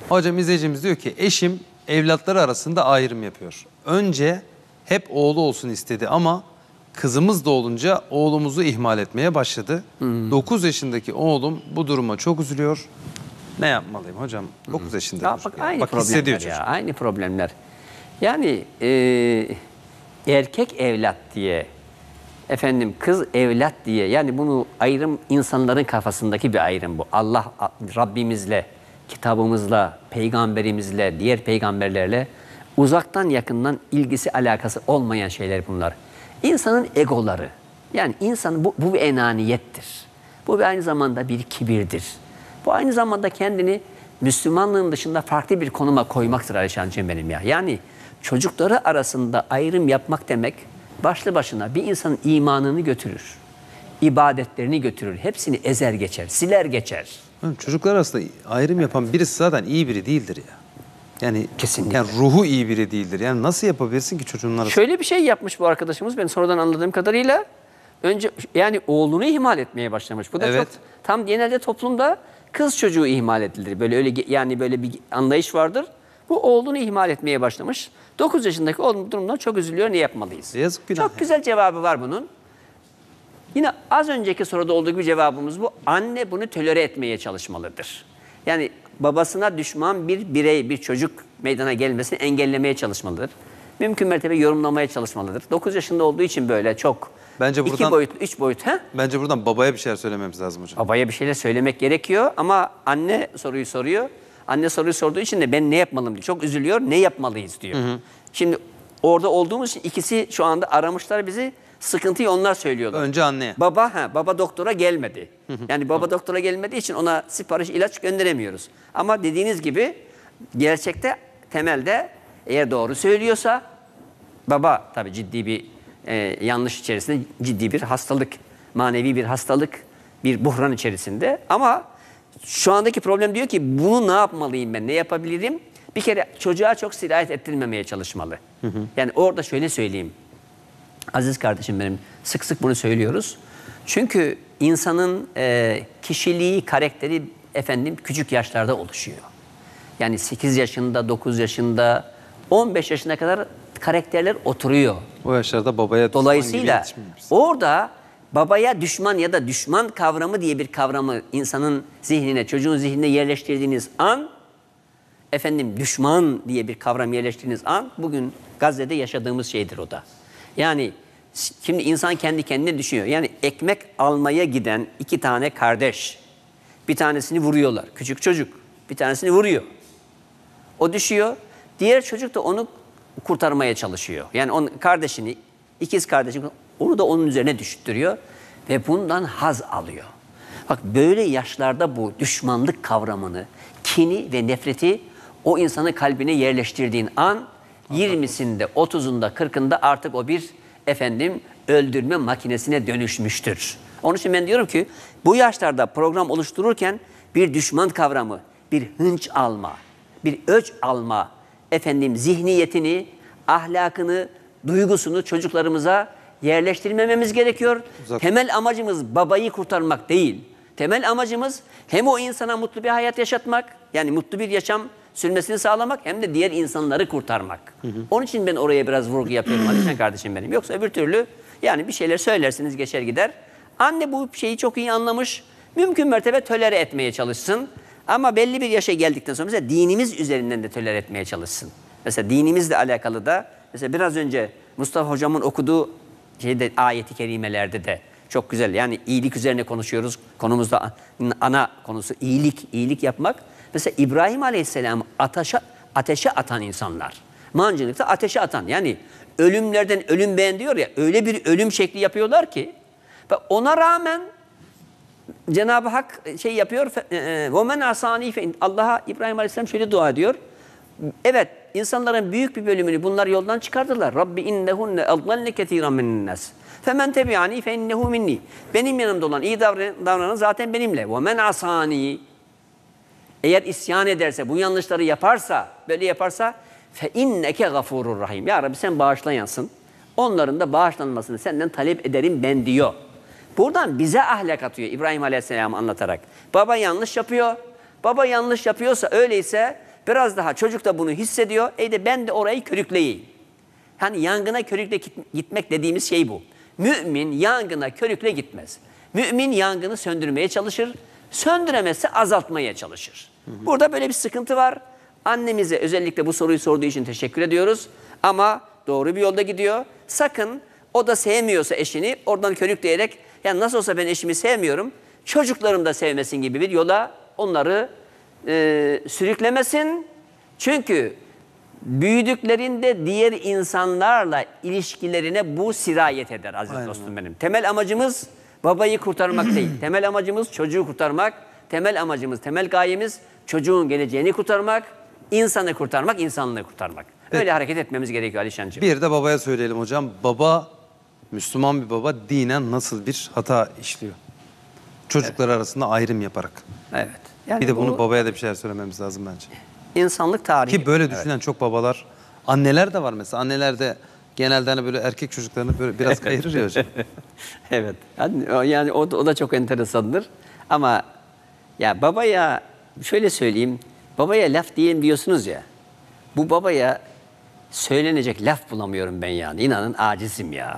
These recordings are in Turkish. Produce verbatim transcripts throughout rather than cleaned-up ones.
Hocam izleyicimiz diyor ki eşim evlatları arasında ayrım yapıyor. Önce hep oğlu olsun istedi ama kızımız da olunca oğlumuzu ihmal etmeye başladı. Hmm. dokuz yaşındaki oğlum bu duruma çok üzülüyor. Ne yapmalıyım hocam? dokuz hmm. yaşında. Ya bak, aynı bak, problemler ya, aynı problemler. Yani e, erkek evlat diye, efendim kız evlat diye, yani bunu ayrım insanların kafasındaki bir ayrım bu. Allah Rabbimizle, kitabımızla, peygamberimizle, diğer peygamberlerle uzaktan yakından ilgisi alakası olmayan şeyler bunlar. İnsanın egoları, yani insan bu, bu bir enaniyettir. Bu bir aynı zamanda bir kibirdir. Bu aynı zamanda kendini Müslümanlığın dışında farklı bir konuma koymaktır Alişancığım benim ya. Yani çocukları arasında ayrım yapmak demek başlı başına bir insanın imanını götürür. İbadetlerini götürür. Hepsini ezer geçer, siler geçer. Çocuklar arasında ayrım yapan birisi zaten iyi biri değildir ya. Yani kesinlikle. Yani ruhu iyi biri değildir. Yani nasıl yapabilirsin ki çocuğun arasında? Şöyle bir şey yapmış bu arkadaşımız, ben sonradan anladığım kadarıyla. Önce yani oğlunu ihmal etmeye başlamış. Bu da evet. Çok tam genelde toplumda kız çocuğu ihmal edilir. Böyle öyle yani böyle bir anlayış vardır. Bu oğlunu ihmal etmeye başlamış. dokuz yaşındaki oğlum bu durumdan çok üzülüyor. Ne yapmalıyız? Yazık günah. Çok yani. Güzel cevabı var bunun. Yine az önceki soruda olduğu gibi cevabımız bu. Anne bunu tolere etmeye çalışmalıdır. Yani babasına düşman bir birey, bir çocuk meydana gelmesini engellemeye çalışmalıdır. Mümkün mertebe yorumlamaya çalışmalıdır. dokuz yaşında olduğu için böyle çok bence buradan, iki boyutlu, üç boyut. He? Bence buradan babaya bir şeyler söylememiz lazım hocam. Babaya bir şeyler söylemek gerekiyor ama anne soruyu soruyor. Anne soruyu sorduğu için de ben ne yapmalıyım diyor. Çok üzülüyor, ne yapmalıyız diyor. Hı hı. Şimdi orada olduğumuz için ikisi şu anda aramışlar bizi. Sıkıntıyı onlar söylüyorlar. Önce anneye. Baba, ha, baba doktora gelmedi. Yani baba doktora gelmediği için ona sipariş ilaç gönderemiyoruz. Ama dediğiniz gibi gerçekte temelde eğer doğru söylüyorsa baba tabii ciddi bir e, yanlış içerisinde, ciddi bir hastalık, manevi bir hastalık, bir buhran içerisinde. Ama şu andaki problem diyor ki bunu ne yapmalıyım ben, ne yapabilirim? Bir kere çocuğa çok sirayet ettirmemeye çalışmalı. Hı hı. Yani orada şöyle söyleyeyim. Aziz kardeşim benim, sık sık bunu söylüyoruz. Çünkü insanın e, kişiliği, karakteri efendim küçük yaşlarda oluşuyor. Yani sekiz yaşında, dokuz yaşında, on beş yaşına kadar karakterler oturuyor. O yaşlarda babaya düşman dolayısıyla orada babaya düşman ya da düşman kavramı diye bir kavramı insanın zihnine, çocuğun zihnine yerleştirdiğiniz an, efendim düşman diye bir kavram yerleştirdiğiniz an, bugün Gazze'de yaşadığımız şeydir o da. Yani şimdi insan kendi kendine düşünüyor. Yani ekmek almaya giden iki tane kardeş, bir tanesini vuruyorlar. Küçük çocuk bir tanesini vuruyor. O düşüyor. Diğer çocuk da onu kurtarmaya çalışıyor. Yani onun kardeşini, ikiz kardeşini, onu da onun üzerine düşürtüyor ve bundan haz alıyor. Bak böyle yaşlarda bu düşmanlık kavramını, kini ve nefreti o insanın kalbine yerleştirdiğin an, yirmisinde, otuzunda, kırkında artık o bir efendim öldürme makinesine dönüşmüştür. Onun için ben diyorum ki bu yaşlarda program oluştururken bir düşman kavramı, bir hınç alma, bir öç alma, efendim zihniyetini, ahlakını, duygusunu çocuklarımıza yerleştirmememiz gerekiyor. Uzak. Temel amacımız babayı kurtarmak değil. Temel amacımız hem o insana mutlu bir hayat yaşatmak, yani mutlu bir yaşam sürmesini sağlamak, hem de diğer insanları kurtarmak. Hı hı. Onun için ben oraya biraz vurgu yapıyorum Alişan kardeşim benim. Yoksa öbür türlü yani bir şeyler söylersiniz geçer gider. Anne bu şeyi çok iyi anlamış. Mümkün mertebe tolere etmeye çalışsın. Ama belli bir yaşa geldikten sonra mesela dinimiz üzerinden de tolere etmeye çalışsın. Mesela dinimizle alakalı da mesela biraz önce Mustafa hocamın okuduğu şeyde, ayeti kerimelerde de çok güzel. Yani iyilik üzerine konuşuyoruz. Konumuzda ana konusu iyilik, iyilik yapmak. Mesela İbrahim Aleyhisselam'ı ateşe, ateşe atan insanlar. Mancınıkta ateşe atan. Yani ölümlerden ölüm beğen diyor ya, öyle bir ölüm şekli yapıyorlar ki ve ona rağmen Cenab-ı Hak şey yapıyor. وَمَنْ عَصَانِي Allah'a İbrahim Aleyhisselam şöyle dua ediyor. Evet, insanların büyük bir bölümünü bunlar yoldan çıkardılar. Rabbi innehunne اَضْلَلْنَ كَثِيرًا مِنَ النَّاسِ فَمَنْ تَبِعَنِي فَاِنَّهُ minni. Benim yanımda olan iyi davranan zaten benimle. وَمَنْ عَصَانِي Eğer isyan ederse, bu yanlışları yaparsa, böyle yaparsa فَاِنَّكَ غَفُورٌ rahim. Ya Rabbi sen bağışlayansın. Onların da bağışlanmasını senden talep ederim ben diyor. Buradan bize ahlak atıyor İbrahim Aleyhisselam'ı anlatarak. Baba yanlış yapıyor. Baba yanlış yapıyorsa öyleyse Biraz daha çocuk da bunu hissediyor. E de ben de orayı körükleyeyim. Hani yangına körükle git- gitmek dediğimiz şey bu. Mümin yangına körükle gitmez. Mümin yangını söndürmeye çalışır. Söndüremezse azaltmaya çalışır. Burada böyle bir sıkıntı var. Annemize özellikle bu soruyu sorduğu için teşekkür ediyoruz. Ama doğru bir yolda gidiyor. Sakın o da sevmiyorsa eşini oradan körükleyerek yani nasıl olsa ben eşimi sevmiyorum. Çocuklarım da sevmesin gibi bir yola onları e, sürüklemesin. Çünkü büyüdüklerinde diğer insanlarla ilişkilerine bu sirayet eder aziz Aynen. dostum benim. Temel amacımız babayı kurtarmak değil. Temel amacımız çocuğu kurtarmak. Temel amacımız, temel gayemiz çocuğun geleceğini kurtarmak, insanı kurtarmak, insanlığı kurtarmak. Öyle Evet. hareket etmemiz gerekiyor Alişancığım. Bir de babaya söyleyelim hocam. Baba, Müslüman bir baba dinen nasıl bir hata işliyor? Çocuklar arasında ayrım yaparak. Evet. Yani Bir de bunu bu babaya da bir şeyler söylememiz lazım bence. insanlık tarihi. Ki böyle düşünen çok babalar, anneler de var mesela. Anneler de genelde hani böyle erkek çocuklarını böyle biraz kayırır ya hocam. Evet. Yani, o- yani o, da- o da çok enteresandır. Ama ya babaya şöyle söyleyeyim. Babaya laf diyelim diyorsunuz ya. Bu babaya söylenecek laf bulamıyorum ben yani. İnanın acizim ya.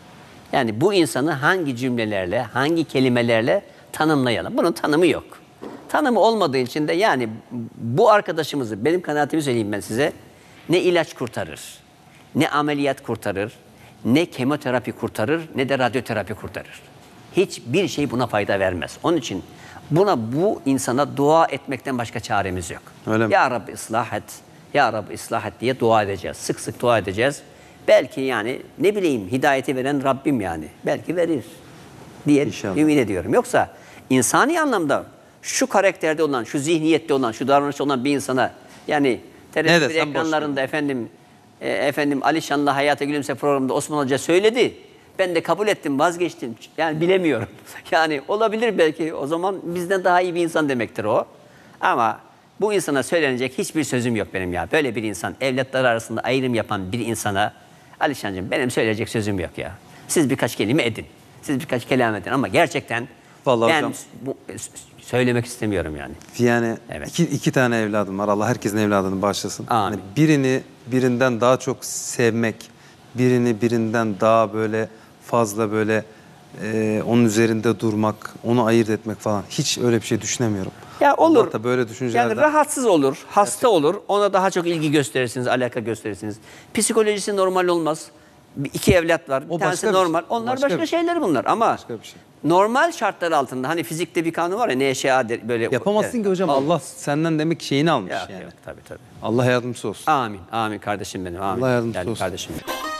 Yani bu insanı hangi cümlelerle, hangi kelimelerle tanımlayalım? Bunun tanımı yok. Tanımı olmadığı için de yani bu arkadaşımızı, benim kanaatimi söyleyeyim ben size, ne ilaç kurtarır, ne ameliyat kurtarır, ne kemoterapi kurtarır, ne de radyoterapi kurtarır. Hiçbir şey buna fayda vermez. Onun için buna, bu insana dua etmekten başka çaremiz yok. Öyle mi? Ya Rabbi ıslah et, Ya Rabbi ıslah et diye dua edeceğiz. Sık sık dua edeceğiz. Belki yani ne bileyim hidayeti veren Rabbim yani. Belki verir diye İnşallah. ümit ediyorum. Yoksa insani anlamda şu karakterde olan, şu zihniyette olan, şu davranışta olan bir insana yani T R T bir desem boş ekranlarında efendim e, efendim Alişan'la Hayata Gülümse programında Osman Hoca söyledi. Ben de kabul ettim, vazgeçtim. Yani bilemiyorum. Yani olabilir belki o zaman bizden daha iyi bir insan demektir o. Ama bu insana söylenecek hiçbir sözüm yok benim ya. Böyle bir insan, evlatlar arasında ayrım yapan bir insana Alişancığım benim söyleyecek sözüm yok ya. Siz birkaç kelime edin. Siz birkaç kelam edin ama gerçekten Vallahi ben hocam. bu, söylemek istemiyorum yani. Yani Evet. iki, iki tane evladım var. Allah herkesin evladını bağışlasın. Amin. Yani birini birinden daha çok sevmek, birini birinden daha böyle fazla böyle e, onun üzerinde durmak, onu ayırt etmek falan. Hiç öyle bir şey düşünemiyorum. Ya olur. Allah da böyle düşüncelerden. Yani rahatsız olur, hasta olur. Ona daha çok ilgi gösterirsiniz, alaka gösterirsiniz. Psikolojisi normal olmaz. Bir- İki evlat var. Bir O tanesi başka bir şey. normal. O Onlar başka başka, bir şey. şeyler bunlar ama Başka bir şey. normal şartlar altında hani fizikte bir kanun var ya ne eşya der- böyle Yapamazsın Evet. ki hocam. Olmaz. Allah senden demek şeyini almış Yok, yani. yok, tabii tabii. Allah yardımcısı olsun. Amin. Amin kardeşim benim. Amin. Allah yardımcısı Yani olsun. kardeşim benim.